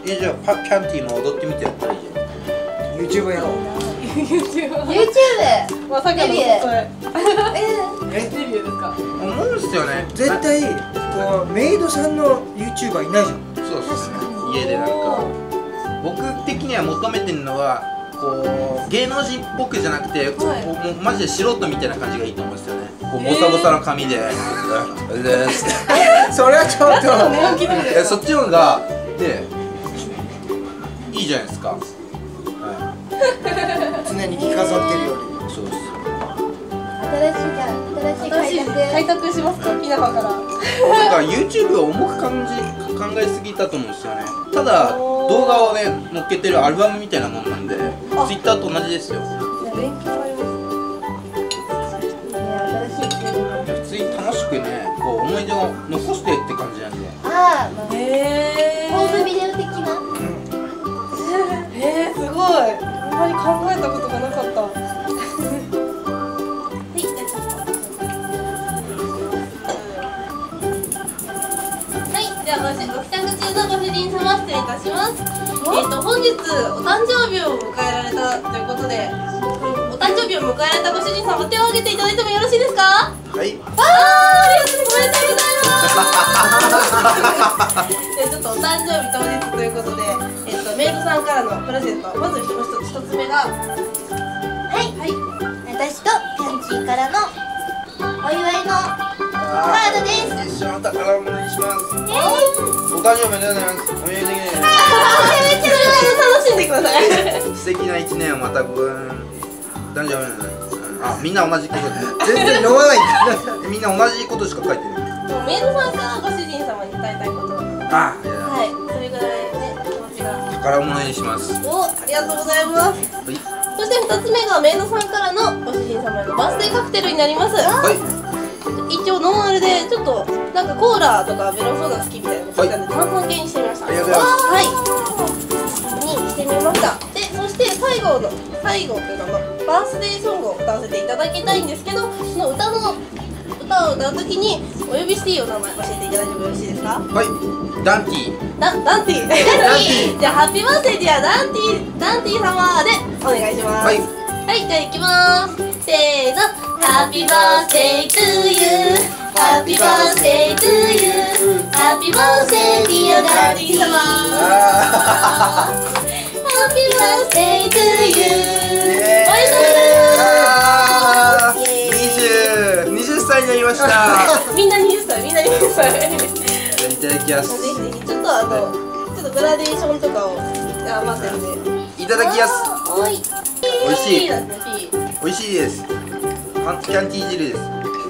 じゃあキャンティーも踊ってみてやったらいいじゃん。 YouTube やろう。 YouTube まさかのデビューそれえデビューですか？ 思うんですよね。 絶対こうメイドさんの YouTuber いないじゃん。 そうですね。家でなんか僕的には求めてるのはこう芸能人っぽくじゃなくて、もうマジで素人みたいな感じがいいと思うんですよね。こうボサボサの髪で、 それはちょっとそっちの方がでいいじゃないですか。 常に着飾ってるより。 そうです。 新しい開拓しますか？ピナファからなんか YouTube を重く考えすぎたと思うんですよね。ただ動画をね載っけてるアルバムみたいなもんなんで、Twitter と同じですよ。 勉強あります。 普通に楽しくね、こう思い出を残してって感じなんで。 ああ、 へホームビデオ的な。 すごい。あんまり考えたことがなかった。 ご帰宅中のご主人様、失礼いたします。本日お誕生日を迎えられたということで、お誕生日を迎えられたご主人様、手を挙げていただいてもよろしいですか？ はい。 ありがとうございます。ちょっとお誕生日当日ということで、メイドさんからのプレゼント、まず一つ目が、 はい、私とキャンチーからのお祝いのカードです。 一緒の宝物にします。お誕生日おめでとうございます。おめでとうございます。 楽しんでください。 素敵な一年をまたご誕生日あ、みんな同じことで全然飲まない。 みんな同じことしか書いてない。 メイドさんからご主人様に伝えたいことが、 あ、 はい、それぐらいね、気持ちが宝物にします。 お、ありがとうございます。そして2つ目がメイドさんからのご主人様へのバースデーカクテルになります。 はい。 一応ノンアルでちょっとなんかコーラとかベロソーダ好きみたいなの聞いたんで、炭酸系にしてみました。 ありがとうございます。 はい。にしてみました。で、そして最後というか、バースデーソングを歌わせていただきたいんですけど、その歌を歌うときにお呼びしていいお名前教えていただいてもよろしいですか？ はい。ダンティー。 ダンティー。じゃあハッピーバースデーじゃあダンティー様でお願いします。 はい。 はい、じゃあいきます。せーの。Happy birthday to you. Happy birthday to you. Happy birthday dear ダンティー様。Happy birthday to you. おめでとうございます。 20歳になりました。 みんな20歳、みんな20歳。 いただきます。 ぜひぜひ、ちょっとグラデーションとかを待ってるんで。 いただきます。 はい。 美味しい。美味しいです。キャンティー汁です。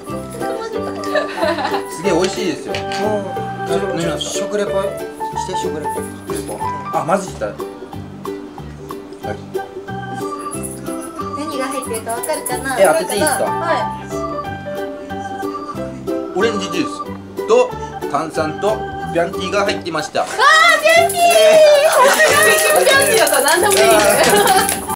すげえ美味しいですよ。 もう食レポして食レポ。 あ、マジした。はい。 何が入ってるかわかるかな。 当てていいですか？ はオレンジジュースと炭酸とビャンティーが入ってました。 い。ビャンティー。さすがビッグビャンティーだったら何でもいいね。